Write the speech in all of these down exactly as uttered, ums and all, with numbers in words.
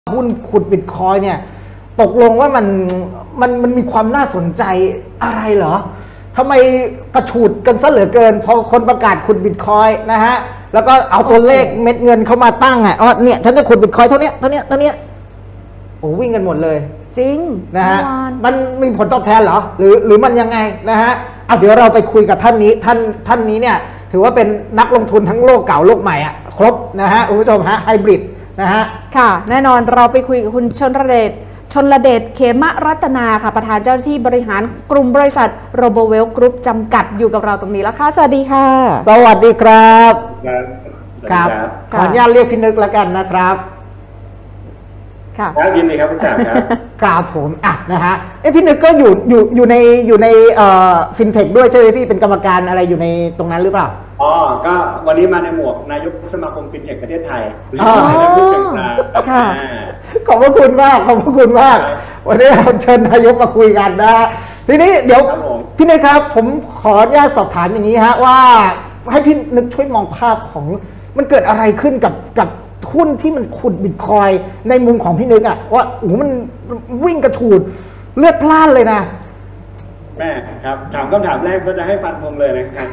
หุ้นขุดบิตคอยเนี่ยตกลงว่ามันมันมันมีความน่าสนใจอะไรเหรอทำไมกระฉูดกันซะเหลือเกินพอคนประกาศขุดบิตคอยนะฮะแล้วก็เอาตัวเลขเม็ดเงินเข้ามาตั้งอ่ะอ๋อเนี่ยฉันจะขุดบิตคอยเท่านี้เท่านี้เท่านี้โอ้วิ่งกันหมดเลยจริงนะฮะมันมีผลตอบแทนเหรอหรือหรือมันยังไงนะฮะเอาเดี๋ยวเราไปคุยกับท่านนี้ท่านท่านนี้เนี่ยถือว่าเป็นนักลงทุนทั้งโลกเก่าโลกใหม่อ่ะครบนะฮะคุณผู้ชมฮะไฮบริดนะฮะค่ะแน่นอนเราไปคุยกับคุณชนรเดชชนรเดชเขมรัตนาค่ะประธานเจ้าหน้าที่บริหารกลุ่มบริษัทโรโบเวลกรุ๊ปจำกัดอยู่กับเราตรงนี้แล้วค่ะสวัสดีค่ะสวัสดีครับครับขออนุญาตเรียกพี่นึกแล้วกันนะครับค่ะยินดีครับพี่จ๋าครับครับผมอ่ะนะฮะเอ้พี่นึกก็อยู่อยู่อยู่ในอยู่ในเอ่อฟินเทคด้วยใช่ไหมพี่เป็นกรรมการอะไรอยู่ในตรงนั้นหรือเปล่าอ๋อก็วันนี้มาในหมวกนายกสมาคมฟินเทคประเทศไทยอ๋อค่ะขอบพระคุณมากขอบพระคุณมากวันนี้เราเชิญนายกมาคุยกันนะทีนี้เดี๋ยวพี่นึกครับผมขออนุญาตสอบถามอย่างนี้ฮะว่าให้พี่นึกช่วยมองภาพของมันเกิดอะไรขึ้นกับกับหุ้นที่มันขุดบิตคอยในมุมของพี่นึกอะว่าโอ้โหมันวิ่งกระฉูดเลือดพล่านเลยนะแม่ครับถามคำถามแรกก็จะให้ฟันธงเลยนะครับ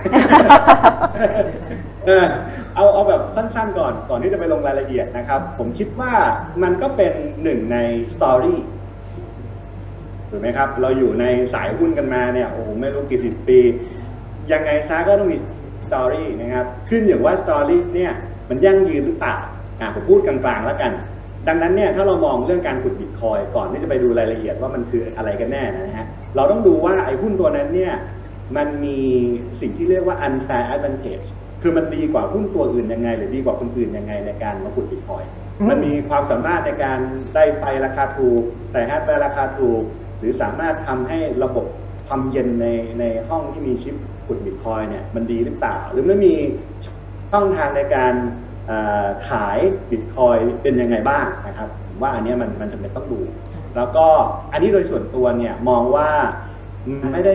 เอาเอาแบบสั้นๆก่อนก่อนที่จะไปลงรายละเอียดนะครับผมคิดว่ามันก็เป็นหนึ่งในสตอรี่ถูกไหมครับเราอยู่ในสายหุ้นกันมาเนี่ยโอ้โหไม่รู้กี่สิบปียังไงซะก็ต้องมีสตอรี่นะครับขึ้นอยู่ว่าสตอรี่เนี่ยมันยั่งยืนหรือเปล่าอ่าผมพูดกลางๆแล้วกันดังนั้นเนี่ยถ้าเรามองเรื่องการขุดบิตคอยก่อนที่จะไปดูรายละเอียดว่ามันคืออะไรกันแน่นะฮะเราต้องดูว่าไอ้หุ้นตัวนั้นเนี่ยมันมีสิ่งที่เรียกว่า unfair advantage คือมันดีกว่าหุ้นตัวอื่นยังไงหรือดีกว่าคนอื่นยังไงในการมาขุดบิตคอยมันมีความสามารถในการได้ไฟราคาถูกแต่ฮาร์ดแวร์ราคาถูกหรือสามารถทำให้ระบบความเย็นในในห้องที่มีชิปขุดบิตคอยเนี่ยมันดีหรือเปล่าหรือไม่มีช่องทางในการขายบิตคอยเป็นยังไงบ้างนะครับว่าอันนี้มันมันจำเป็นต้องดูแล้วก็อันนี้โดยส่วนตัวเนี่ยมองว่ามันไม่ได้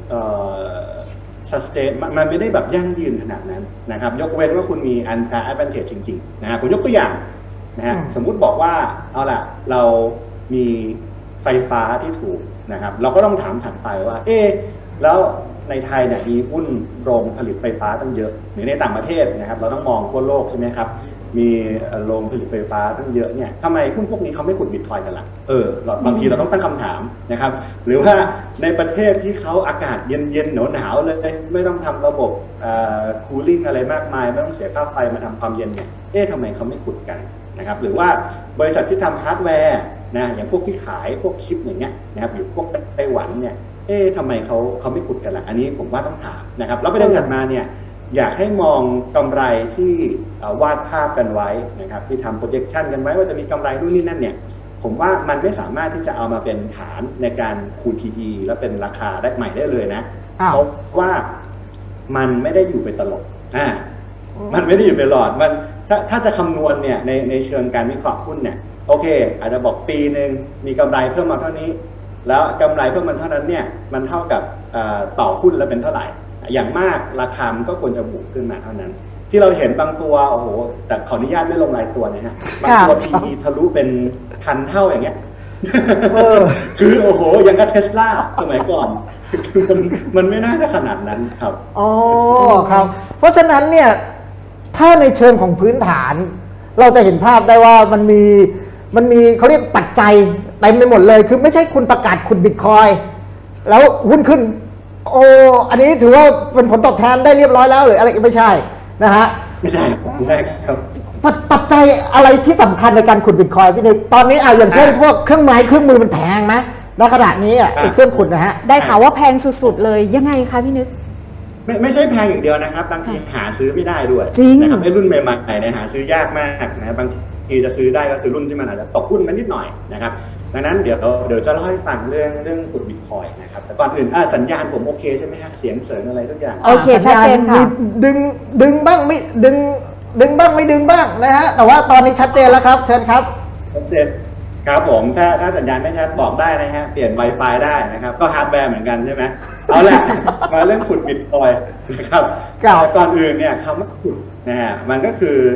sustain มันไม่ได้แบบยั่งยืนขนาดนั้นนะครับยกเว้นว่าคุณมี unfair advantage จริงๆนะฮะผมยกตัวอย่างนะฮะสมมุติบอกว่าเอาล่ะเรามีไฟฟ้าที่ถูกนะครับเราก็ต้องถามถัดไปว่าเอ๊ะแล้วในไทยเนี่ยมีหุ้นโรงผลิตไฟฟ้าตั้งเยอะหรือในต่างประเทศนะครับเราต้องมองทั่วโลกใช่ไหมครับมีโรงผลิตไฟฟ้าตั้งเยอะเนี่ยทำไมหุ้นพวกนี้เขาไม่ขุดบิตคอยกันล่ะเออบางทีเราต้องตั้งคำถามนะครับหรือว่าในประเทศที่เขาอากาศเย็นๆหนาวๆเลยไม่ต้องทำระบบคูลิ่งอะไรมากมายไม่ต้องเสียค่าไฟมาทำความเย็นเนี่ยเอ๊ะทำไมเขาไม่ขุดกันนะครับหรือว่าบริษัทที่ทำฮาร์ดแวร์นะอย่างพวกที่ขายพวกชิปอย่างเงี้ยนะครับอยู่พวกไต้หวันเนี่ยเอ๊ะทำไมเขาเขาไม่ขุดกันล่ะอันนี้ผมว่าต้องถามนะครับแล้วประเด็นถัดมาเนี่ยอยากให้มองกำไรที่วาดภาพกันไว้นะครับที่ทำ projection กันไว้ว่าจะมีกำไรนู่นนี่นั่นเนี่ยผมว่ามันไม่สามารถที่จะเอามาเป็นฐานในการคูณ พี อี แล้วเป็นราคาได้ใหม่ได้เลยนะเพราะว่ามันไม่ได้อยู่ไปตลอดอ่ามันไม่ได้อยู่ไปตลอดมันถ้าถ้าจะคำนวณเนี่ยในในเชิงการวิเคราะห์หุ้นเนี่ยโอเคอาจจะบอกปีหนึ่งมีกำไรเพิ่มมาเท่านี้แล้วกำไรเพิ่มมันเท่านั้นเนี่ยมันเท่ากับต่อหุ้นแล้วเป็นเท่าไหร่อย่างมากราคามันก็ควรจะบวกขึ้นมาเท่านั้นที่เราเห็นบางตัวโอ้โหแต่ขออนุญาตไม่ลงรายตัวนะฮะบางตัว พี อี ทะลุเป็นพันเท่าอย่างเงี้ยคือโอ้โหยังกับเทสลาสมัยก่อนคือมันมันไม่น่าจะขนาดนั้นครับอ๋อครับเพราะฉะนั้นเนี่ยถ้าในเชิงของพื้นฐานเราจะเห็นภาพได้ว่ามันมีมันมีเขาเรียกปัจจัยเต็มไปหมดเลยคือไม่ใช่คุณประกาศขุดบิตคอยแล้วหุ้นขึ้นโอ้อันนี้ถือว่าเป็นผลตอบแทนได้เรียบร้อยแล้วหรืออะไรไม่ใช่นะฮะไม่ใช่ไม่ใช่ครับปัจจัยอะไรที่สำคัญในการขุดบิตคอยพี่นึกตอนนี้อ่ะอย่างเช่นพวกเครื่องไม้เครื่องมือมันแพงนะณขณะนี้อ่ะเครื่องขุดนะฮะได้ข่าวว่าแพงสุดๆเลยยังไงคะพี่นึกไม่ไม่ใช่แพงอย่างเดียวนะครับบางทีหาซื้อไม่ได้ด้วยนะครับไอ้รุ่นใหม่ๆเนี่ยหาซื้อยากมากนะบางทีจะซื้อได้ก็คือรุ่นที่มันอาจจะตกหุ้นมานิดหน่อยนะครับดังนั้นเดี๋ยวเดี๋ยวจะเล่าให้ฟังเรื่องเรื่องขุดบิตคอยนะครับแต่ก่อนอื่นสัญญาณผมโอเคใช่ไหมฮะเสียงเสริงอะไรทุกอย่างโอเคชัดเจนค่ะดึงดึงบ้างไม่ดึงดึงบ้างไม่ดึงบ้างนะฮะแต่ว่าตอนนี้ชัดเจนแล้วครับเชิญครับชัดเจนครับผมถ้าถ้าสัญญาณไม่ชัดบอกได้นะฮะเปลี่ยน Wi-Fi ได้นะครับก็ฮาร์ดแวร์เหมือนกันใช่ไหมเอาละมาเรื่องขุดบิตคอยนะครับแต่ก่อนอื่นเนี่ยคำว่าขุดนะฮะมันก็คือ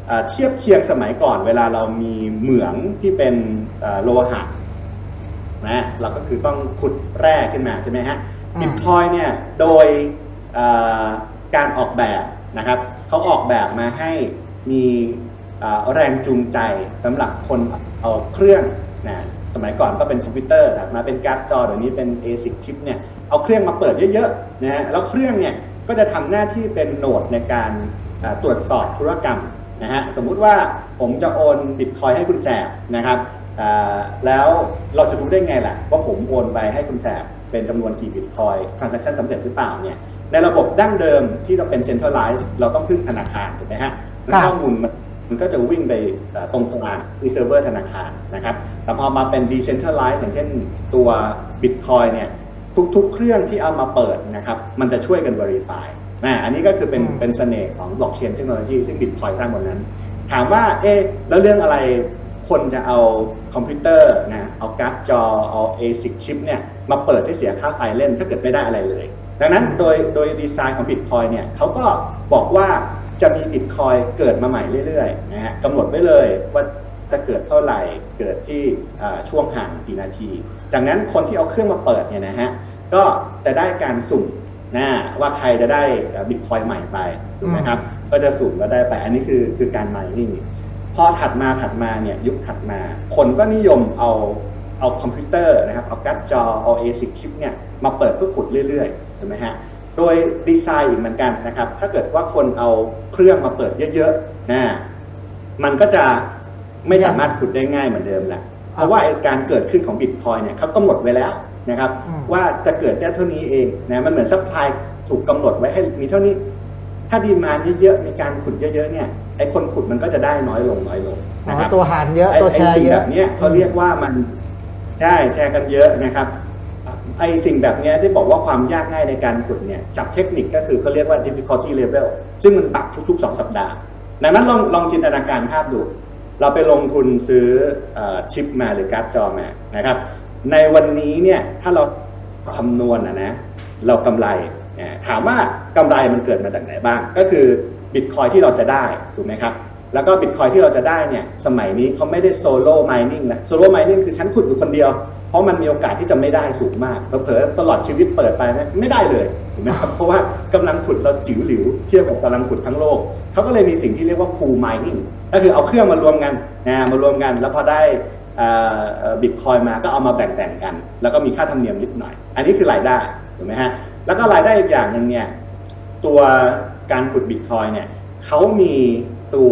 เทียบเคียงสมัยก่อนเวลาเรามีเหมืองที่เป็นโลหะนะเราก็คือต้องขุดแร่ขึ้นมาใช่ไหมฮะบิตคอยเนี่ยโดยการออกแบบนะครับเขาออกแบบมาให้มีแรงจูงใจสำหรับคนเอาเครื่องนะสมัยก่อนก็เป็นคอมพิวเตอร์ถัดมาเป็นการ์ดจอเดี๋ยวนี้เป็น เอ ซิก ชิปเนี่ยเอาเครื่องมาเปิดเยอะๆนะฮะแล้วเครื่องเนี่ยก็จะทำหน้าที่เป็นโหนดในการตรวจสอบธุรกรรมนะฮะสมมุติว่าผมจะโอนบิตคอยให้คุณแสบนะครับแล้วเราจะรู้ได้ไงล่ะว่าผมโอนไปให้คุณแสบเป็นจำนวนกี่บิตคอยทรานซัคชันสำเร็จหรือเปล่าเนี่ยในระบบดั้งเดิมที่เราเป็นเซ็นทรัลไลซ์เราต้องพึ่งธนาคารถูกไหมฮะข้อมูลมันมันก็จะวิ่งไปตรงกลางที่เซิร์ฟเวอร์ธนาคารนะครับแต่พอมาเป็น decentralized อย่างเช่นตัว Bitcoin เนี่ยทุกๆเครื่องที่เอามาเปิดนะครับมันจะช่วยกัน verify นะอันนี้ก็คือเป็นเป็นเสน่ห์ของ blockchain technology ซึ่ง Bitcoin สร้างบนนั้นถามว่าเอ๊ะแล้วเรื่องอะไรคนจะเอาคอมพิวเตอร์นะเอาการ์ดจอเอา เอ ซิก ชิปเนี่ยมาเปิดให้เสียค่าไฟเล่นถ้าเกิดไม่ได้อะไรเลยดังนั้นโดยโดยดีไซน์ของ Bitcoin เนี่ยเขาก็บอกว่าจะมีบิตคอยเกิดมาใหม่เรื่อยๆนะฮะกำหนดไว้เลยว่าจะเกิดเท่าไหร่เกิดที่ช่วงห่างกี่นาทีจากนั้นคนที่เอาเครื่องมาเปิดเนี่ยนะฮะก็จะได้การสุ่มนะว่าใครจะได้บิตคอยใหม่ไปถูกไหมครับก็จะสุ่มแล้วได้ไปอันนี้คือคือการ mining พอถัดมาถัดมาเนี่ยยุคถัดมาคนก็นิยมเอาเอาคอมพิวเตอร์นะครับเอาการ์ดจอเอา เอ ซิก ชิปเนี่ยมาเปิดเพื่อขุดเรื่อยๆถูกไหมฮะโดยดีไซน์อีกเหมือนกันนะครับถ้าเกิดว่าคนเอาเครื่องมาเปิดเยอะๆนะมันก็จะไม่สามารถขุดได้ง่ายเหมือนเดิมแหละเพราะว่าการเกิดขึ้นของ Bitcoin เนี่ยเขากำหนดไว้แล้วนะครับว่าจะเกิดได้เท่านี้เองนะมันเหมือนซัพพลายถูกกำหนดไว้ให้มีเท่านี้ถ้าดีมานด์เยอะๆมีการขุดเยอะๆเนี่ยไอ้คนขุดมันก็จะได้น้อยลงน้อยลงนะครับตัวหารเยอะตัวแชร์เยอะแบบนี้เขาเรียกว่ามันใช่แชร์กันเยอะนะครับไอสิ่งแบบนี้ที่บอกว่าความยากง่ายในการขุดเนี่ยศัพท์เทคนิคก็คือเขาเรียกว่า difficulty level ซึ่งมันปรับทุกๆสองสัปดาห์ดังนั้นลองลองจินตนาการภาพดูเราไปลงทุนซื้อชิปมาหรือการ์ดจอมานะครับในวันนี้เนี่ยถ้าเราคำนวณนะนะเรากำไรถามว่ากำไรมันเกิดมาจากไหนบ้างก็คือบิตคอยที่เราจะได้ถูกไหมครับแล้วก็บิตคอยที่เราจะได้เนี่ยสมัยนี้เขาไม่ได้โซโล่ไมนิ่งแล้วโซโล่ไมนิ่งคือฉันขุดอยู่คนเดียวเพราะมันมีโอกาสที่จะไม่ได้สูงมากเผลอๆตลอดชีวิตเปิดไปไม่ได้เลยถูกไหมครับเพราะว่ากำลังขุดเราจิ๋วหลิวเทียบกับกำลังขุดทั้งโลกเขาก็เลยมีสิ่งที่เรียกว่า pool mining ก็คือเอาเครื่องมารวมกันนะมารวมกันแล้วพอได้บิตคอยมาก็เอามาแบ่งๆกันแล้วก็มีค่าธรรมเนียมนิดหน่อยอันนี้คือรายได้ถูกไหมฮะแล้วก็รายได้อีกอย่างหนึ่งเนี่ยตัวการขุดบิตคอยเนี่ยเขามีตัว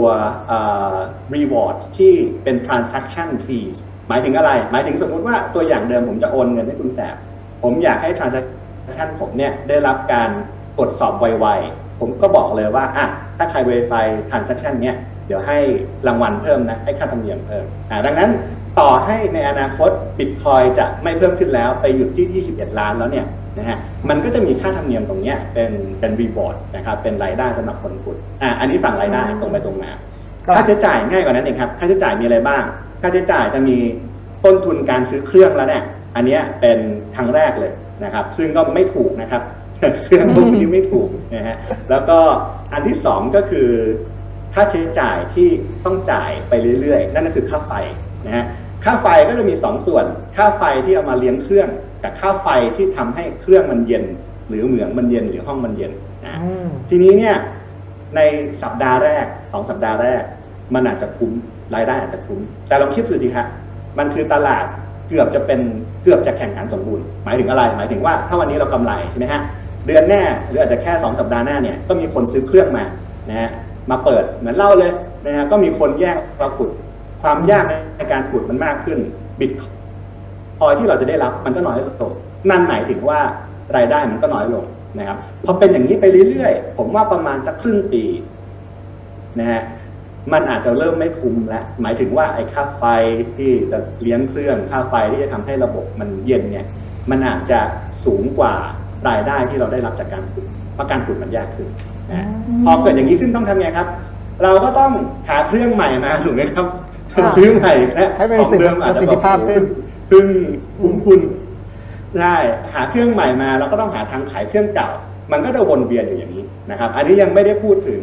reward ที่เป็น transaction fees หมายถึงอะไรหมายถึงสมมุติว่าตัวอย่างเดิมผมจะโอนเงินให้คุณแสบผมอยากให้ transaction ผมเนี่ยได้รับการตรวจสอบไวๆผมก็บอกเลยว่าอ่ะถ้าใคร verify transaction เนี่ยเดี๋ยวให้รางวัลเพิ่มนะให้ค่าธรรมเนียมเพิ่มอ่าดังนั้นต่อให้ในอนาคต Bitcoin จะไม่เพิ่มขึ้นแล้วไปหยุดที่ยี่สิบเอ็ดล้านแล้วเนี่ยนะฮะมันก็จะมีค่าธรรมเนียมตรงนี้เป็นเป็น reward นะครับเป็นรายได้สำหรับคนขุดอ่าอันนี้ฝั่งรายได้ตรงไปตรงมาค่าใช้จ่ายง่ายกว่านั้นเองครับค่าใช้จ่ายมีอะไรบ้างค่าใช้จ่ายจะมีต้นทุนการซื้อเครื่องแล้วเนี่ยอันนี้เป็นครั้งแรกเลยนะครับซึ่งก็ไม่ถูกนะครับเครื่องพวกนี้ไม่ถูกนะฮะแล้วก็อันที่สองก็คือค่าใช้จ่ายที่ต้องจ่ายไปเรื่อยๆนั่นก็คือค่าไฟนะฮะค่าไฟก็จะมีสองส่วนค่าไฟที่เอามาเลี้ยงเครื่องกับค่าไฟที่ทำให้เครื่องมันเย็นหรือเหมืองมันเย็นหรือห้องมันเย็นนะทีนี้เนี่ยในสัปดาห์แรกสองสัปดาห์แรกมันอาจจะคุ้มรายได้อาจจะคุ้มแต่เราคิดดูสิครับมันคือตลาดเกือบจะเป็นเกือบจะแข่งขันสมบูรณ์หมายถึงอะไรหมายถึงว่าถ้าวันนี้เรากำไรใช่ไหมฮะเดือนหน้าหรืออาจจะแค่สองสัปดาห์หน้าเนี่ยก็มีคนซื้อเครื่องมานะฮะมาเปิดเหมือนเล่าเลยนะฮะก็มีคนแย่งเราขุดความยากในการขุดมันมากขึ้นบิตคอยที่เราจะได้รับมันก็น้อยลงนั่นหมายถึงว่ารายได้มันก็น้อยลงนะครับพอเป็นอย่างนี้ไปเรื่อยๆผมว่าประมาณสักครึ่งปีนะฮะมันอาจจะเริ่มไม่คุ้มแล้วหมายถึงว่าไอ้ค่าไฟที่จะเลี้ยงเครื่องค่าไฟที่จะทำให้ระบบมันเย็นเนี่ยมันอาจจะสูงกว่ารายได้ที่เราได้รับจากการขุดเพราะการขุดมันยากขึ้นนะพอเกิดอย่างนี้ขึ้นต้องทำไงครับเราก็ต้องหาเครื่องใหม่มาถูกไหมครับซื้อใหม่นะของเดิมอาจจะแบบพึ่งคุ้มคุณใช่หาเครื่องใหม่มาเราก็ต้องหาทางขายเครื่องเก่ามันก็จะวนเวียนอยู่อย่างนี้นะครับอันนี้ยังไม่ได้พูดถึง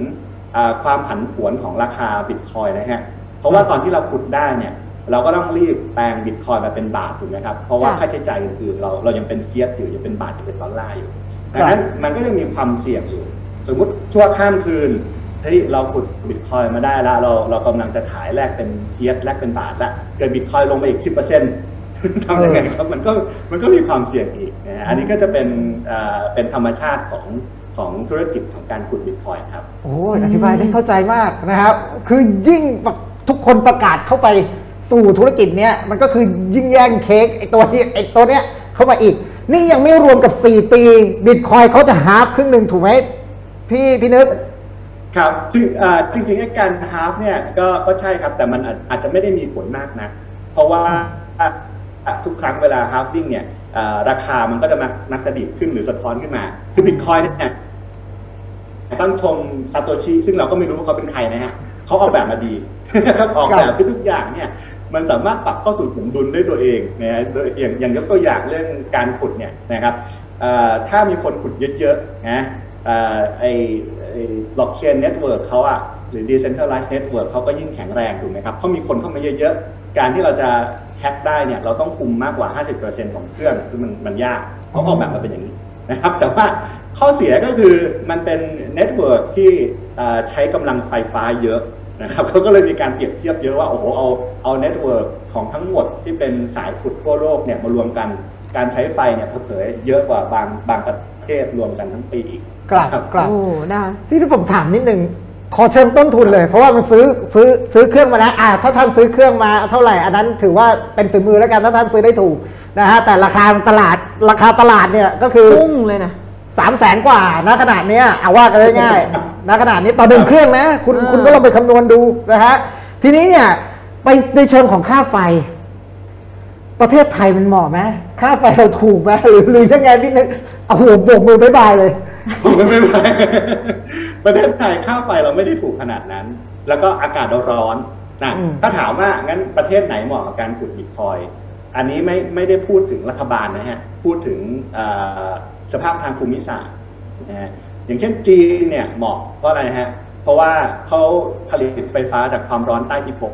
ความผันผวนของราคาบิตคอยน์นะฮะเพราะว่าตอนที่เราขุดได้เนี่ยเราก็ต้องรีบแปลงบิตคอยน์มาเป็นบาทถูกไหมครับเพราะว่าค่าใช้จ่ายอื่นๆเราเรายังเป็นเฟียสอยู่ยังเป็นบาทยังเป็นดอลลาร์อยู่ดังนั้นมันก็ยังมีความเสี่ยงอยู่สมมุติชั่วข้ามคืนที่เราขุดบิตคอยน์มาได้แล้วเราเรากำลังจะขายแลกเป็นเฟียสแลกเป็นบาทแล้วเกิดบิตคอยน์ลงไปอีก สิบเปอร์เซ็นต์ ทำยังไงครับมันก็มันก็มีความเสี่ยงอีกนะฮะอันนี้ก็จะเป็นเป็นธรรมชาติของของธุรกิจของการขุดบิตคอยน์ครับโอ้ยอธิบายได้เข้าใจมากนะครับคือยิ่งทุกคนประกาศเข้าไปสู่ธุรกิจเนี้ยมันก็คือยิ่งแย่งเค้กไอตัวนี้ไอตัวเนี้ยเข้ามาอีกนี่ยังไม่รวมกับสี่ปีบิตคอยน์เขาจะฮาล์ฟครึ่งหนึ่งถูกไหมพี่พี่นึกครับจริงจริงๆการฮาล์ฟเนี่ยก็ก็ใช่ครับแต่มันอาจจะไม่ได้มีผลมากนะเพราะว่าทุกครั้งเวลาฮาล์ฟวิ่งเนี่ยราคามันก็จะมักจะดีขึ้นหรือสะท้อนขึ้นมาคือบิตคอยน์เนี่ยต้องชมซาโตชิซึ่งเราก็ไม่รู้ว่าเขาเป็นใครนะฮะเขาออกแบบมาดีออกแบบทุกอย่างเนี่ยมันสามารถปรับเข้าสู่สมดุลด้วยตัวเองนะโดยอย่างอย่างยกตัวอย่างเรื่องการขุดเนี่ยนะครับถ้ามีคนขุดเยอะๆนะไอ้บล็อกเชนเน็ตเวิร์กเขาอะหรือ decentralized network เขาก็ยิ่งแข็งแรงถูกไหมครับเขามีคนเข้ามาเยอะๆการที่เราจะแฮกได้เนี่ยเราต้องคุมมากกว่า ห้าสิบเปอร์เซ็นต์ ของเครื่องคือมันมันยากเขาออกแบบมาเป็นอย่างนี้นะครับแต่ว่าข้อเสียก็คือมันเป็นเน็ตเวิร์กที่ใช้กำลังไฟฟ้าเยอะนะครับเขาก็เลยมีการเปรียบเทียบเยอะว่าโอ้โหเอาเอาเน็ตเวิร์กของทั้งหมดที่เป็นสายขุดทั่วโลกเนี่ยมารวมกันการใช้ไฟเนี่ยเผยเยอะกว่าบางบางประเทศรวมกันทั้งปีอีกกลับกลับโอ้ได้ที่ผมถามนิดนึงขอเชิญต้นทุนเลยเพราะว่ามันซื้อซื้อซื้อเครื่องมานะอ่าถ้าท่านซื้อเครื่องมาเท่าไหร่อันนั้นถือว่าเป็นฝีมือแล้วกันถ้าท่านซื้อได้ถูกนะฮะแต่ราคาตลาดราคาตลาดเนี่ยก็คือพุ่งเลยนะสามแสนกว่าณขนาดนี้เอาว่ากันง่ายๆณขนาดนี้ต่อหนึ่งเครื่องนะคุณคุณก็ลองไปคำนวณดูนะฮะทีนี้เนี่ยไปในเชิงของค่าไฟประเทศไทยมันเหมาะไหมค่าไฟเราถูกไหมหรือหรือยังไงพี่นึกเอาหัวโบกมือบายบายเลยไม่ไม่ไม่ประเทศไทยค่าไฟเราไม่ได้ถูกขนาดนั้นแล้วก็อากาศร้อนนะถ้าถามว่างั้นประเทศไหนเหมาะกับการขุดบิตคอยน์อันนี้ไม่ไม่ได้พูดถึงรัฐบาลนะฮะพูดถึงสภาพทางภูมิศาสตร์นะฮะอย่างเช่นจีนเนี่ยเหมาะเพราะอะไรฮะเพราะว่าเขาผลิตไฟฟ้าจากความร้อนใต้พิภพ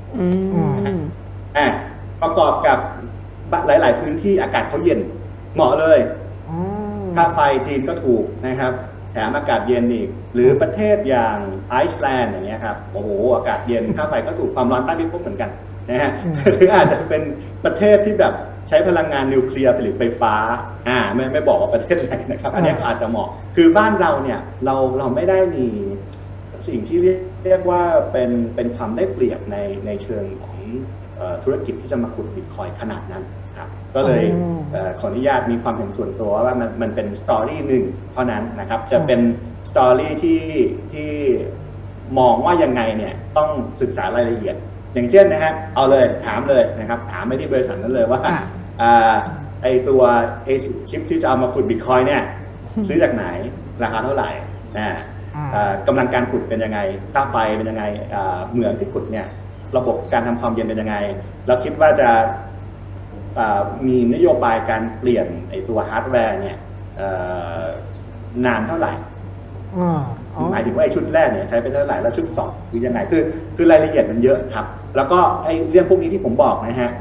อ่าประกอบกับหลายๆพื้นที่อากาศเขาเย็นเหมาะเลยค่าไฟจีนก็ถูกนะครับแถมอากาศเย็นอีกหรือประเทศอย่างไอซ์แลนด์อย่างเงี้ยครับโอ้โหอากาศเย็นค่าไฟก็ถูกความร้อนใต้พิภพเหมือนกันนะฮะหรืออาจจะเป็นประเทศที่แบบใช้พลังงานนิวเคลียร์ผลิตไฟฟ้าอ่าไม่ไม่บอกว่าประเทศไหนนะครับอันนี้ก็อาจจะเหมาะคือบ้านเราเนี่ยเราเราไม่ได้มีสิ่งที่เรียกว่าเป็นเป็นความได้เปรียบในในเชิงของธุรกิจที่จะมาขุดบิตคอยน์ขนาดนั้นครับก็เลยขออนุญาตมีความเห็นส่วนตัวว่ามันมันเป็นสตอรี่หนึ่งเท่านั้นนะครับจะเป็นสตอรี่ที่ที่มองว่ายังไงเนี่ยต้องศึกษารายละเอียดอย่างเช่นนะฮะเอาเลยถามเลยนะครับถามไปที่บริษัทนั้นเลยว่าไอตัว เอ ซิก ชิปที่จะเอามาขุดบิตคอยน์เนี่ยซื้อจากไหนราคาเท่าไหร่นะกำลังการขุดเป็นยังไงค่าไฟเป็นยังไงเหมืองที่ขุดเนี่ยระบบการทำความเย็นเป็นยังไงเราคิดว่าจะมีนโยบายการเปลี่ยนไอตัวฮาร์ดแวร์เนี่ยนานเท่าไหร่หมายถึงว่าไอชุดแรกเนี่ยใช้ไปเท่าไหร่แล้วชุดสองคือยังไงคือคือรายละเอียดมันเยอะครับแล้วก็ไอเรื่องพวกนี้ที่ผมบอกนะฮะ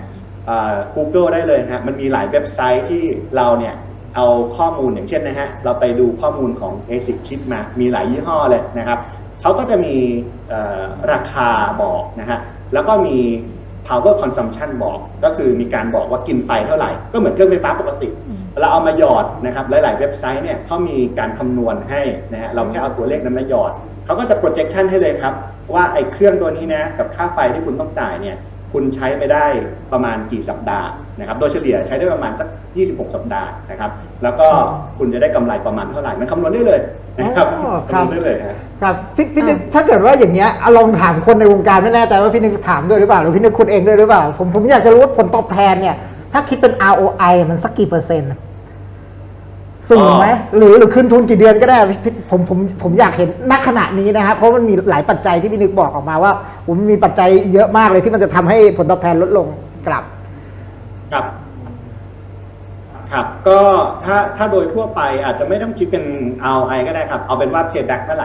Google ได้เลยฮะมันมีหลายเว็บไซต์ที่เราเนี่ยเอาข้อมูลอย่างเช่นนะฮะเราไปดูข้อมูลของ เอ ซิก Chip มามีหลายยี่ห้อเลยนะครับเขาก็จะมีราคาบอกนะฮะแล้วก็มี power consumption บอกก็คือมีการบอกว่ากินไฟเท่าไหร่ก็เหมือนเครื่องไฟฟ้าปกติเราเอามาหยอดนะครับหลายๆเว็บไซต์เนี่ยเขามีการคำนวณให้นะฮะเราแค่เอาตัวเลขนั้นมาหยอดเขาก็จะ projection ให้เลยครับว่าไอ้เครื่องตัวนี้นะกับค่าไฟที่คุณต้องจ่ายเนี่ยคุณใช้ไปได้ประมาณกี่สัปดาห์นะครับโดยเฉลี่ยใช้ได้ประมาณสักยี่สิบหกสัปดาห์นะครับแล้วก็คุณจะได้กำไรประมาณเท่าไหร่มันคำนวณได้เลยนะครับคำนวณได้เลยครับพี่พี่นึกถ้าเกิดว่าอย่างเงี้ยลองถามคนในวงการไม่แน่ใจว่าพี่นึกถามด้วยหรือเปล่าหรือพี่นึกคุณเองด้วยหรือเปล่าผมผมอยากจะรู้ว่าผลตอบแทนเนี่ยถ้าคิดเป็น อาร์ โอ ไอ มันสักกี่เปอร์เซ็นต์สูงไหมหรือหรือคืนทุนกี่เดือนก็ได้ผมผมผมอยากเห็นณขณะนี้นะครับเพราะมันมีหลายปัจจัยที่พี่นึกบอกออกมาว่าผมมีปัจจัยเยอะมากเลยที่มันจะทำให้ผลตอบแทนลดลงกลับครับครับก็ถ้าถ้าโดยทั่วไปอาจจะไม่ต้องคิดเป็น อาร์ โอ ไอ ก็ได้ครับเอาเป็นว่า payback เท่าไหร่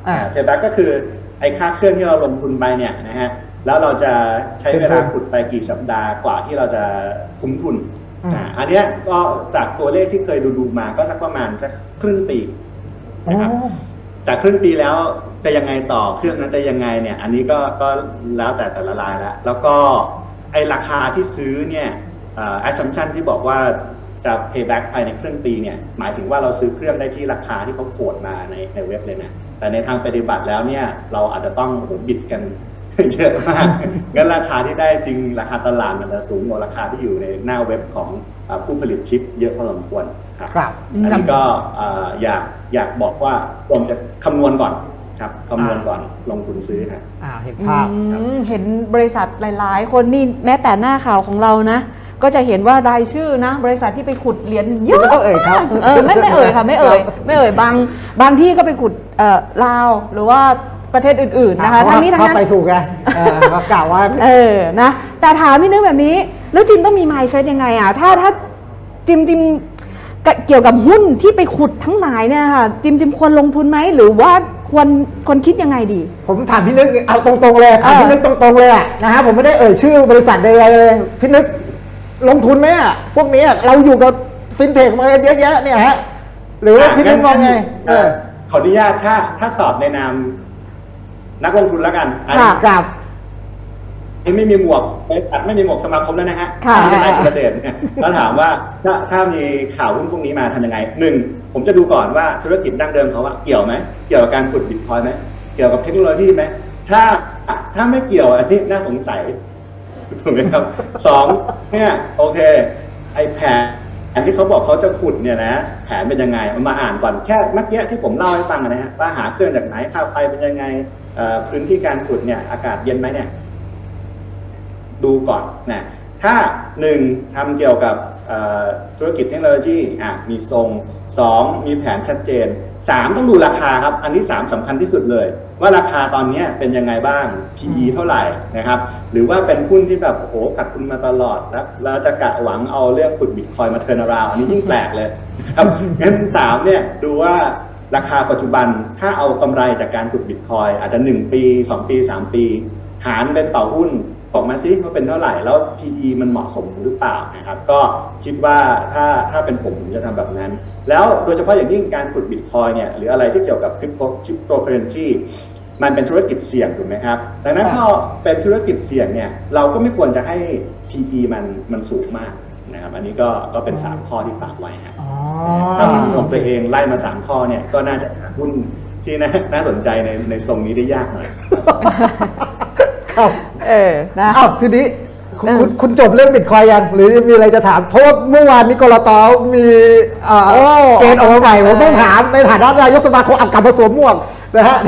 payback ก็คือไอ้ค่าเครื่องที่เราลงทุนไปเนี่ยนะฮะแล้วเราจะใช้เวลาขุดไปกี่สัปดาห์กว่าที่เราจะคุ้มทุนอ่าอันเนี้ยก็จากตัวเลขที่เคยดูดูมาก็สักประมาณสักครึ่งปีนะครับจากครึ่งปีแล้วจะยังไงต่อเครื่องนั้นจะยังไงเนี่ยอันนี้ก็ก็แล้วแต่แต่ละรายแล้วแล้วก็ไอ้ราคาที่ซื้อเนี่ยเอ่อ assumption ที่บอกว่าจะ payback ภายในครึ่งปีเนี่ยหมายถึงว่าเราซื้อเครื่องได้ที่ราคาที่เขาโขดมาในในเว็บเลยนะแต่ในทางปฏิบัติแล้วเนี่ยเราอาจจะต้องโหบิดกันเยอะมากงั้นราคาที่ได้จริงราคาตลาดมันจะสูงกว่าราคาที่อยู่ในหน้าเว็บของผู้ผลิตชิปเยอะพอสมควรครับอันนี้ก็อยากอยากบอกว่าผมจะคำนวณก่อนครับคำนวณก่อนลงทุนซื้อครับเห็นภาพเห็นบริษัทหลายๆคนนี่แม้แต่หน้าข่าวของเรานะก็จะเห็นว่ารายชื่อนะบริษัทที่ไปขุดเหรียญเยอะเอ่ยครับเออไม่ไม่เอ่ยค่ะไม่เอ่ยไม่เอ่ยบางบางที่ก็ไปขุดเอ่อลาวหรือว่าประเทศอื่นๆนะคะทั้งนี้ทั้งนั้นไปถูกไงเขากล่าวว่าเออนะแต่ถามพี่นึกแบบนี้แล้วจิมต้องมี mindset ยังไงอ่ะถ้าถ้าจิมจิมเกี่ยวกับหุ้นที่ไปขุดทั้งหลายเนี่ยค่ะจิมจิมควรลงทุนไหมหรือว่าควรควรคิดยังไงดีผมถามพี่นึกเอาตรงๆเลยถามพี่นึกตรงๆเลยอ่ะนะฮะผมไม่ได้เอ่ยชื่อบริษัทใดๆเลยพี่นึกลงทุนไหมอ่ะพวกนี้เราอยู่กับฟินเทคมาเยอะแยะเนี่ยฮะหรือว่าพี่นึกมองไงขออนุญาตถ้าถ้าตอบในนามนักลงทุนแล้วกันครับไม่มีหมวกไม่มีหมวกสมาคมแล้วนะฮะที่นายชลเดชเนี่ยแล้วถามว่าถ้าถ้ามีข่าวหุ้นพวกนี้มาทำยังไงหนึ่งผมจะดูก่อนว่าธุรกิจดั้งเดิมเขาว่าเกี่ยวไหมเกี่ยวกับการขุดบิตคอยน์ไหมเกี่ยวกับเทคโนโลยีไหมถ้าถ้าไม่เกี่ยวอันนี้น่าสงสัยถูกไหมครับสองเนี่ยโอเคไอแผนอันที่เขาบอกเขาจะขุดเนี่ยนะแผนเป็นยังไงมาอ่านก่อนแค่เมื่อกี้ที่ผมเล่าให้ฟังนะฮะว่าหาเครื่องจากไหนค่าไฟเป็นยังไงพื้นที่การขุดเนี่ยอากาศเย็นไหมเนี่ยดูก่อนนะถ้าหนึ่งทำเกี่ยวกับธุรกิจเทคโนโลยีอ่ะมีทรงสองมีแผนชัดเจนสามต้องดูราคาครับอันที่สามสำคัญที่สุดเลยว่าราคาตอนนี้เป็นยังไงบ้าง พี อี เท่าไหร่นะครับหรือว่าเป็นหุ้นที่แบบโอ้โหขาดทุนมาตลอดแล้วเราจะกะหวังเอาเรื่องขุดบิตคอยน์มาเทิร์นอราวด์อันนี้ยิ่งแปลกเลยครับงั้นสามเนี่ยดูว่าราคาปัจจุบันถ้าเอากำไรจากการขุดบิตคอยน์อาจจะหนึ่งปีสองปีสามปีหารเป็นต่อหุ้นออกมาซิว่าเป็นเท่าไหร่แล้ว พี อี มันเหมาะสมหรือเปล่านะครับก็คิดว่าถ้าถ้าเป็นผมผมจะทำแบบนั้นแล้วโดยเฉพาะอย่างยิ่งการขุดบิตคอยน์เนี่ยหรืออะไรที่เกี่ยวกับคริปโตคริปโตเคอเรนซีมันเป็นธุรกิจเสี่ยงถูกไหมครับดังนั้นถ้าเป็นธุรกิจเสี่ยงเนี่ยเราก็ไม่ควรจะให้ พี อี มันมันสูงมากนะครับอันนี้ก็ก็เป็นสามข้อที่ฝากไว้ครับถ้าผมของตัวเองไล่มาสามข้อเนี่ยก็น่าจะหาหุ้นที่น่าน่าสนใจในในทรงนี้ได้ยากหน่อยครับเออนะอ้าวทีนี้คุณคุณจบเรื่องบิตคอยยังหรือมีอะไรจะถามเพราะเมื่อวานนี้กลต.มีเกณฑ์ออกมาใหม่ผมต้องถามในฐานะนายกสมาคมกลับมาสวมหมวกนะฮะ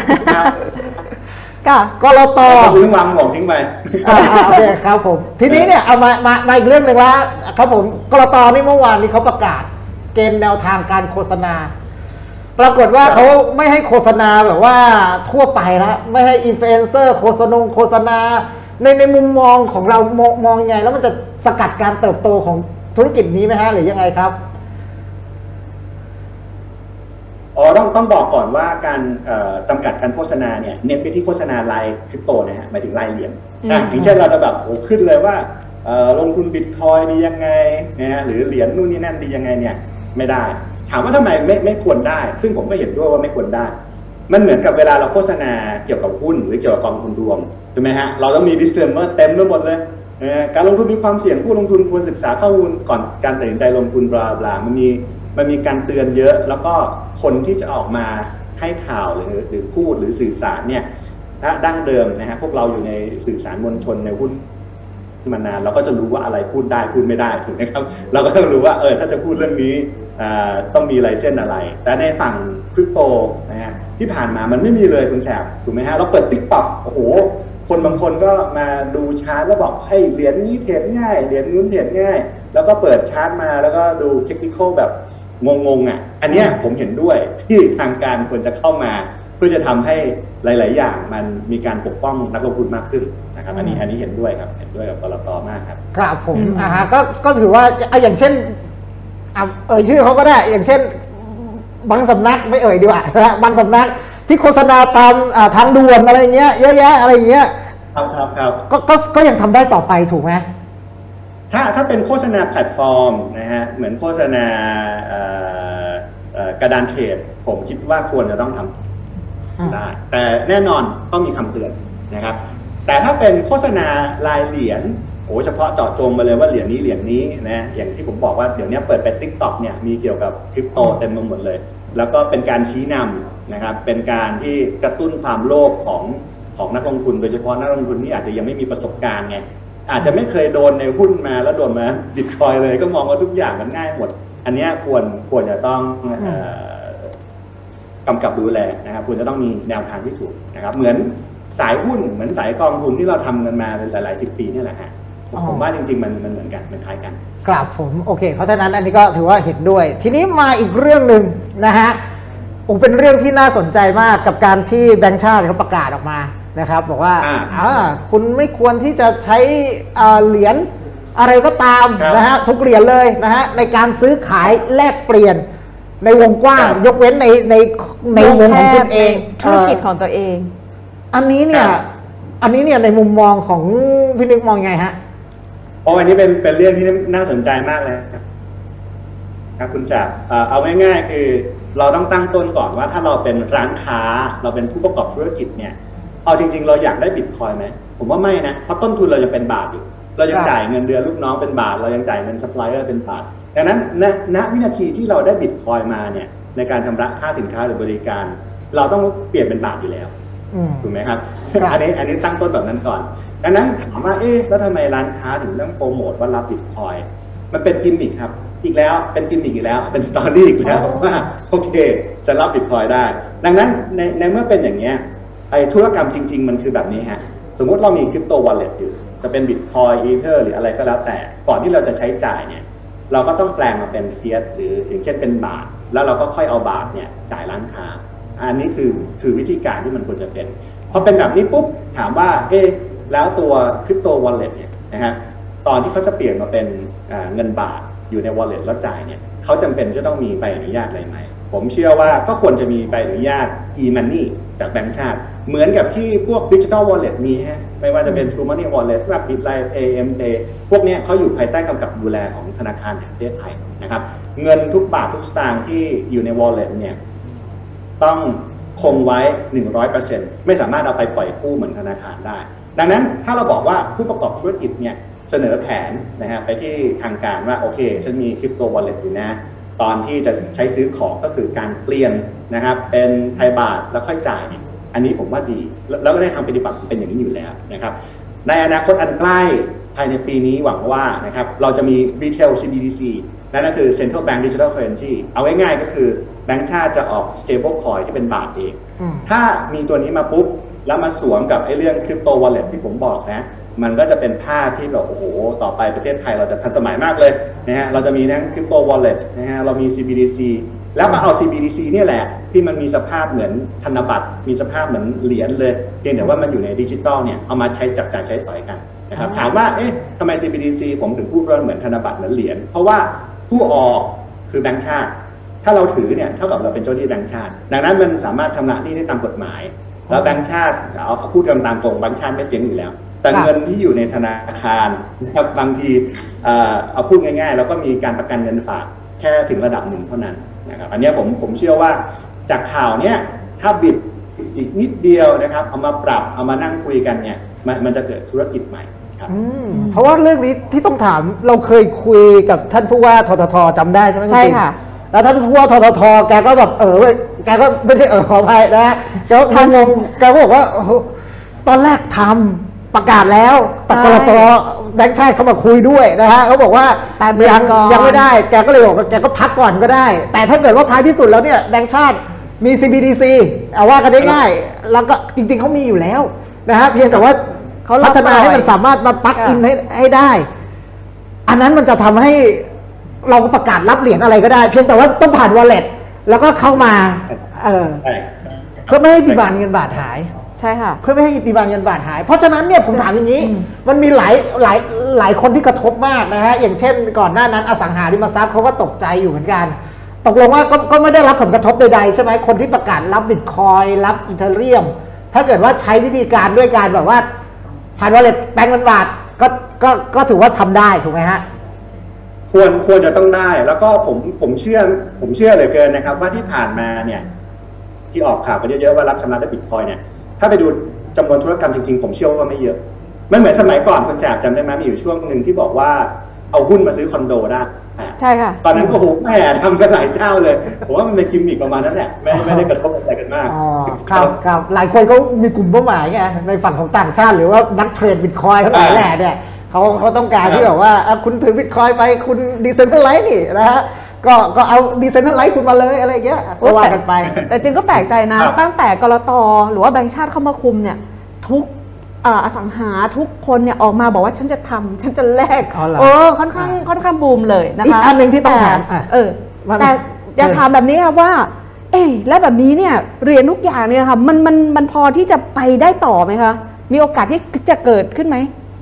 ก็กลต. ทิ้งวางหมวกทิ้งไปโอเคครับผมทีนี้เนี่ยเอามามามาอีกเรื่องหนึ่งว่าครับผมกลต.นี่เมื่อวานนี้เขาประกาศเกณฑ์แนวทางการโฆษณาปรากฏว่าเขาไม่ให้โฆษณาแบบว่าทั่วไปแล้วไม่ให้อินฟลูเอนเซอร์โฆษณาโฆษณาในในมุมมองของเรามองมองยังไงแล้วมันจะสกัดการเติบโตของธุรกิจนี้ไหมฮะหรือยังไงครับอ๋อต้องต้องบอกก่อนว่าการจำกัดการโฆษณาเนี่ยเน้นไปที่โฆษณารายคริปโตนะฮะหมายถึงรายเหรียญอย่างเช่นเราจะแบบโอ้ขึ้นเลยว่าลงทุนบิตคอยน์ดียังไงนะฮะหรือเหรียญนู่นนี่นั่นดียังไงเนี่ยไม่ได้ถามว่าทำไมไม่ไม่ควรได้ซึ่งผมก็เห็นด้วยว่าไม่ควรได้มันเหมือนกับเวลาเราโฆษณาเกี่ยวกับหุ้นหรือเกี่ยวกับกองทุนรวมใช่ไหมฮะเราต้องมี disclaimer เต็มไปหมดเลยการลงทุนมีความเสี่ยงผู้ลงทุนควรศึกษาข้อมูลก่อนการตัดสินใจลงทุนบลาบลามันมีมันมีการเตือนเยอะแล้วก็คนที่จะออกมาให้ข่าวหรือหรือพูดหรือสื่อสารเนี่ยถ้าดั้งเดิมนะฮะพวกเราอยู่ในสื่อสารมวลชนในหุ้นมานานเราก็จะรู้ว่าอะไรพูดได้พูดไม่ได้ถูกไหมครับเราก็ต้องรู้ว่าเออถ้าจะพูดเรื่องนี้ต้องมีไลเซนส์อะไรแต่ในฝั่งคริปโตนะฮะที่ผ่านมามันไม่มีเลยคุณแสบถูกไหมฮะเราเปิด ติ๊กต็อก โอ้โหคนบางคนก็มาดูชาร์ตแล้วบอกให้เหรียญนี้เทรดง่ายเหรียญนู้นเทรดง่ายแล้วก็เปิดชาร์ตมาแล้วก็ดูเทคนิคอลแบบงงๆอ่ะอันเนี้ยผมเห็นด้วยที่ทางการควรจะเข้ามาเพื่อจะทำให้หลายๆอย่างมันมีการปกป้องนักลงทุนมากขึ้นนะครับอันนี้อันนี้เห็นด้วยครับเห็นด้วยกับกลต.มากครับครับผมอ่าฮะก็ก็ถือว่าอย่างเช่นเอ่ยชื่อเขาก็ได้อย่างเช่นบางสำนักไม่เอ่ยดีกว่าบางสำนักที่ที่โฆษณาตามทางด่วนอะไรเงี้ยเยอะแยะอะไรเงี้ยครับครับครับก็ก็ก็ยังทำได้ต่อไปถูกไหมถ้าถ้าเป็นโฆษณาแพลตฟอร์มนะฮะเหมือนโฆษณากระดานเทรดผมคิดว่าควรจะต้องทำได้แต่แน่นอนต้องมีคำเตือนนะครับแต่ถ้าเป็นโฆษณารายเหรียญโอ้เฉพาะเจาะจงมาเลยว่าเหรียญนี้เหรียญนี้นะอย่างที่ผมบอกว่าเดี๋ยวนี้เปิดไป ติ๊กต็อก เนี่ยมีเกี่ยวกับคริปโตเต็มไปหมดเลยแล้วก็เป็นการชี้นำนะครับเป็นการที่กระตุ้นความโลภของของนักลงทุนโดยเฉพาะนักลงทุนที่อาจจะยังไม่มีประสบการณ์ไงอาจจะไม่เคยโดนในหุ้นมาแล้วโดนมาบิตคอยเลยก็มองว่าทุกอย่างมันง่ายหมดอันนี้ควรควรจะต้องกำกับดูแลนะครับควรจะต้องมีแนวทางที่ถูกนะครับเหมือนสายหุ้นเหมือนสายกองทุนที่เราทำกันมาหลายๆสิบปีนี่แหละฮะผมว่าจริงๆมันมันเหมือนกันมันคล้ายกันครับผมโอเคเพราะฉะนั้นอันนี้ก็ถือว่าเห็นด้วยทีนี้มาอีกเรื่องหนึ่งนะฮะโอ้เป็นเรื่องที่น่าสนใจมากกับการที่แบงก์ชาติเขาประกาศออกมานะครับบอกว่าอ่าคุณไม่ควรที่จะใช้เหรียญอะไรก็ตามนะฮะทุกเหรียญเลยนะฮะในการซื้อขายแลกเปลี่ยนในวงกว้างยกเว้นในในในวงของคุณเองธุรกิจของตัวเองอันนี้เนี่ยอันนี้เนี่ยในมุมมองของพี่นึกมองไงฮะโอ้อันนี้เป็นเป็นเรื่องที่น่าสนใจมากเลยครับคุณจักรเอาง่ายๆคือเราต้องตั้งต้นก่อนว่าถ้าเราเป็นร้านค้าเราเป็นผู้ประกอบธุรกิจเนี่ยเอาจริงๆเราอยากได้บิตคอยน์ไหมผมว่าไม่นะเพราะต้นทุนเรายังเป็นบาทอยู่เรายังจ่ายเงินเดือนลูกน้องเป็นบาทเรายังจ่ายเงินซัพพลายเออร์เป็นบาทดังนั้นณณวินาทีที่เราได้บิตคอยน์มาเนี่ยในการชำระค่าสินค้าหรือบริการเราต้องเปลี่ยนเป็นบาทอยู่แล้วถูกไหมครับอันนี้อันนี้ตั้งต้นแบบนั้นก่อนดังนั้นถามว่าเอ๊ะแล้วทำไมร้านค้าถึงต้องโปรโมทว่ารับบิตคอยน์มันเป็นกิมมิคครับอีกแล้วเป็นกิมมิคอีกแล้วเป็นสตอรี่อีกแล้วว่าโอเคจะรับบิตคอยน์ได้ดังนั้นในในเมื่อเป็นอย่างนี้ไอ้ธุรกรรมจริงๆมันคือแบบนี้ฮะสมมุติเรามีคริปโตวอลเล็ตอยู่จะเป็นบิตคอยน์อีเธอร์หรืออะไรก็แล้วแต่ก่อนที่เราจะใช้จ่ายเนี่ยเราก็ต้องแปลงมาเป็นเฟียสหรืออย่างเช่นเป็นบาทแล้วเราก็ค่อยเอาบาทเนี่ยจ่ายร้านค้าอันนี้คือคือวิธีการที่มันควรจะเป็นพอเป็นแบบนี้ปุ๊บถามว่าเอ๊ะแล้วตัวคริปโตวอลเล็ตเนี่ยนะฮะตอนที่เขาจะเปลี่ยนมาเป็นเงินบาทอยู่ในวอลเล็ตแล้วจ่ายเนี่ยเขาจำเป็นจะต้องมีใบอนุญาตอะไรไหมผมเชื่อว่าก็ควรจะมีใบอนุญาต e-money จากแบงก์ชาติเหมือนกับที่พวก digital wallet มีฮะไม่ว่าจะเป็น True Money Wallet แบบ BitLine Pay เอ็ม เพย์ พวกนี้เขาอยู่ภายใต้กำกับดูแลของธนาคารแห่งประเทศไทยนะครับเงินทุกบาททุกสตางค์ที่อยู่ใน wallet เนี่ยต้องคงไว้ หนึ่งร้อยเปอร์เซ็นต์ ไม่สามารถเอาไปปล่อยกู้เหมือนธนาคารได้ดังนั้นถ้าเราบอกว่าผู้ประกอบธุรกิจเนี่ยเสนอแผนนะฮะไปที่ทางการว่าโอเคฉันมีคริปโตวอลเล็ตอยู่นะตอนที่จะใช้ซื้อของก็คือการเปลี่ยนนะครับเป็นไทยบาทแล้วค่อยจ่ายเนี่ยอันนี้ผมว่าดีแล้วก็ได้ทางปฏิบัติเป็นอย่างนี้อยู่แล้วนะครับในอนาคตอันใกล้ภายในปีนี้หวังว่านะครับเราจะมี Retail ซี บี ดี ซี นั่นก็คือ Central Bank Digital Currency เอาง่ายๆก็คือแบงก์ชาติจะออก Stable Coin ที่เป็นบาทเองถ้ามีตัวนี้มาปุ๊บแล้วมาสวมกับไอ้เรื่องคริปโตวอลเล็ตที่ผมบอกนะมันก็จะเป็นภาพที่แบบโอ้โหต่อไปประเทศไทยเราจะทันสมัยมากเลยนะฮะเราจะมีทั้งคริปโตวอลเล็ตนะฮะเรามี ซี บี ดี ซี แล้วมาเอา ซี บี ดี ซี เนี่ยแหละที่มันมีสภาพเหมือนธนบัตรมีสภาพเหมือนเหรียญเลยเพียงแต่ว่ามันอยู่ในดิจิตอลเนี่ยเอามาใช้จับจ่ายใช้สอยกันนะครับถามว่าเอ๊ะทำไม ซี บี ดี ซี ผมถึงพูดว่าเหมือนธนบัตรเหมือนเหรียญเพราะว่าผู้ออกคือแบงก์ชาติถ้าเราถือเนี่ยเท่ากับเราเป็นเจ้าหนี้แบงก์ชาติดังนั้นมันสามารถชำระหนี้ได้ตามกฎหมายแล้วแบงก์ชาติเอาพูดกันตามตรงแบงก์ชาติไม่เจ๊งอยู่แล้วแต่เงินที่อยู่ในธนาคารนะครับบางทีเอาพูดง่ายๆแล้วก็มีการประกันเงินฝากแค่ถึงระดับหนึ่งเท่านั้นนะครับอันนี้ผมผมเชื่อว่าจากข่าวเนี้ยถ้าบิดอีกนิดเดียวนะครับเอามาปรับเอามานั่งคุยกันเนี่ยมันมันจะเกิดธุรกิจใหม่ครับเพราะว่าเรื่องนี้ที่ต้องถามเราเคยคุยกับท่านผู้ว่าทททจำได้ใช่ไหมใช่ค่ะแล้วท่านผู้ว่าทททแกก็แบบเออแกก็ไม่ใช่เออขออภัยนะแกก็งงแกก็บอกว่าตอนแรกทำประกาศแล้วแต่กลตแบงก์ชาติเขามาคุยด้วยนะฮะเขาบอกว่ายังยังไม่ได้แกก็เลยบอกแกก็พักก่อนก็ได้แต่ถ้าเกิดว่าท้ายที่สุดแล้วเนี่ยแบงก์ชาติมี ซี บี ดี ซี เอาว่ากันได้ง่ายแล้วก็จริงๆเขามีอยู่แล้วนะฮะเพียงแต่ว่าเขาพัฒนาให้มันสามารถมาปลั๊กอินให้ให้ได้อันนั้นมันจะทำให้เราประกาศรับเหรียญอะไรก็ได้เพียงแต่ว่าต้องผ่าน wallet แล้วก็เข้ามาเออเพื่อไม่ให้ดิบานเงินบาทหายใช่ค่ะเพื่อไม่ให้ดิบานเงินบาทหายเพราะฉะนั้นเนี่ยผมถามอย่างนี้มันมีหลายหลายหลายคนที่กระทบมากนะฮะอย่างเช่นก่อนหน้านั้นอสังหาริมทรัพย์เขาก็ตกใจอยู่เหมือนกันตกลงว่าก็ก็ไม่ได้รับผลกระทบใดๆใช่ไหมคนที่ประกาศรับบิตคอยรับอีเธอเรียมถ้าเกิดว่าใช้วิธีการด้วยการแบบว่าผ่านวอลเล็ตแบงก์เงินบาทก็ก็ก็ถือว่าทำได้ถูกไหมฮะควรควรจะต้องได้แล้วก็ผมผมเชื่อผมเชื่อเหลือเกินนะครับว่าที่ผ่านมาเนี่ยที่ออกข่าวกันเยอะๆว่ารับชำระด้วยบิตคอยเนี่ยถ้าไปดูจำนวนธุรกรรมจริงๆผมเชื่อว่าไม่เยอะมันเหมือนสมัยก่อนคุณแสบจำได้ไหมมีอยู่ช่วงหนึ่งที่บอกว่าเอาหุ้นมาซื้อคอนโดได้ใช่ค่ะตอนนั้นก็โหแหมทำกันหลายเจ้าเลยผมว่ามันเป็นกิมมิคประมาณนั้นแหละไม่ไม่ได้กระทบอะไรกันมากอ๋อครับครับหลายคนเขามีกลุ่มเป้าหมายไงในฝั่งของต่างชาติหรือว่านักเทรดบิตคอยทั้งหลายแหล่เนี่ยเขาเขาต้องการที่แบบว่าคุณถือบิตคอยไปคุณดีเซนทัลไลซ์นี่นะฮะก็ก็เอาดีเซนทัลไลซ์คุณมาเลยอะไรเงี้ยก็ว่ากันไปแต่จริงก็แปลกใจนะตั้งแต่กลต.หรือว่าแบงก์ชาติเข้ามาคุมเนี่ยทุกอสังหาทุกคนเนี่ยออกมาบอกว่าฉันจะทำฉันจะแลกเออค่อนข้างค่อนข้างบูมเลยนะคะอีกอันหนึ่งที่ต้องถามเออแต่อยากถามแบบนี้ค่ะว่าเอ๊ะแล้วแบบนี้เนี่ยเรียนทุกอย่างเนี่ยค่ะมันมันมันพอที่จะไปได้ต่อไหมคะมีโอกาสที่จะเกิดขึ้นไหม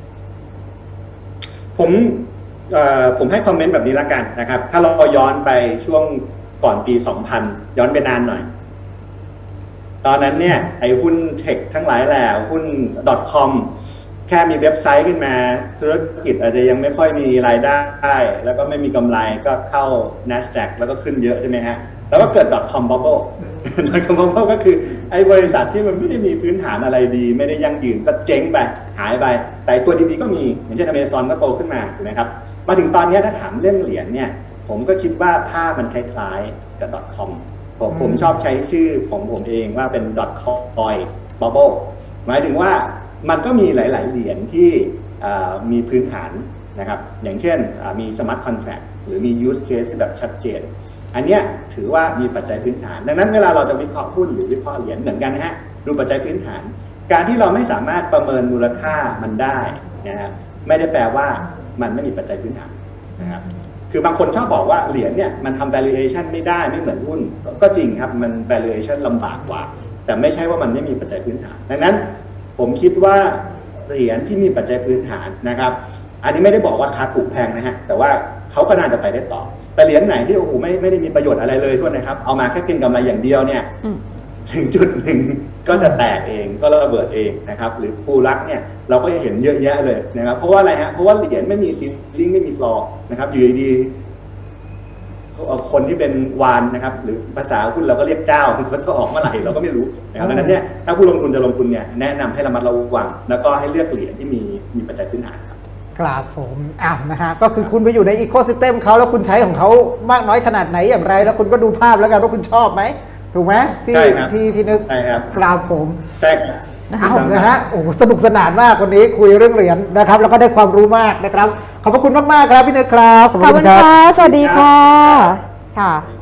ผมผมให้คอมเมนต์แบบนี้ละกันนะครับถ้าเราย้อนไปช่วงก่อนปีสองพันย้อนไปนานหน่อยตอนนั้นเนี่ยไอ้หุ้นเทคทั้งหลายแหล่หุ้น .com แค่มีเว็บไซต์ขึ้นมาธุรกิจอาจจะยังไม่ค่อยมีรายได้แล้วก็ไม่มีกำไรก็เข้า NASDAQ แล้วก็ขึ้นเยอะใช่ไหมฮะแล้วก็เกิด .com bubble .com bubble ก็คือไอ้บริษัทที่มันไม่ได้มีพื้นฐานอะไรดีไม่ได้ยั่งยืนก็เจ๊งไปหายไปแต่ตัวดีๆก็มีอย่างเช่น Amazon ก็โตขึ้นมาถูกไหมครับมาถึงตอนนี้ถ้าถามเรื่องเหรียญเนี่ยผมก็คิดว่าภาพมันคล้ายๆกับ .comผมผมชอบใช้ชื่อของผมเองว่าเป็น .coin bubble หมายถึงว่ามันก็มีหลายๆเหรียญที่มีพื้นฐานนะครับอย่างเช่นมี smart contract หรือมี use case แบบชัดเจนอันนี้ถือว่ามีปัจจัยพื้นฐานดังนั้นเวลาเราจะวิเคราะห์หุ้นหรือวิเคราะห์เหรียญเหมือนกันนะฮะดูปัจจัยพื้นฐานการที่เราไม่สามารถประเมินมูลค่ามันได้นะครับไม่ได้แปลว่ามันไม่มีปัจจัยพื้นฐานนะครับคือบางคนชอบบอกว่าเหรียญเนี่ยมันทำ valuation ไม่ได้ไม่เหมือนหุ้นก็จริงครับมัน valuation ลำบากกว่าแต่ไม่ใช่ว่ามันไม่มีปัจจัยพื้นฐานดังนั้นผมคิดว่าเหรียญที่มีปัจจัยพื้นฐานนะครับอันนี้ไม่ได้บอกว่าราคาถูกแพงนะฮะแต่ว่าเขาก็น่าจะไปได้ต่อแต่เหรียญไหนที่โอ้โหไม่ไม่ได้มีประโยชน์อะไรเลยทุกนะครับเอามาแค่เก็งกำไรอย่างเดียวเนี่ยถึงจุดหนึ่งก็จะแตกเองก็ระเบิดเองนะครับหรือผู้รักเนี่ยเราก็จะเห็นเยอะแยะเลยนะครับเพราะว่าอะไรฮะเพราะว่าเหรียญไม่มีซีลิ่งไม่มีฟลอร์นะครับอยู่ดีๆคนที่เป็นวานนะครับหรือภาษาหุ้นเราก็เรียกเจ้าคือเขาจะออกเมื่อไหร่เราก็ไม่รู้นะครับดังนั้นเนี่ยถ้าผู้ลงทุนจะลงทุนเนี่ยแนะนำให้ระมัดระวังแล้วก็ให้เลือกเหรียญที่มีมีปัจจัยพื้นฐานครับครับผมอ้าวนะฮะก็คือคุณไปอยู่ในอีโคซิสเต็มเขาแล้วคุณใช้ของเขามากน้อยขนาดไหนอย่างไรแล้วคุณก็ดูภาพแล้วกันว่าคุณชอบไหมถูกไหมพี่พี่พี่นึกใช่ครับครับผมใช่ครับเอานะฮะโอ้สนุกสนานมากวันนี้คุยเรื่องเหรียญนะครับแล้วก็ได้ความรู้มากนะครับขอบพระคุณมากๆครับพี่นึกครับขอบคุณค่ะสวัสดีค่ะค่ะ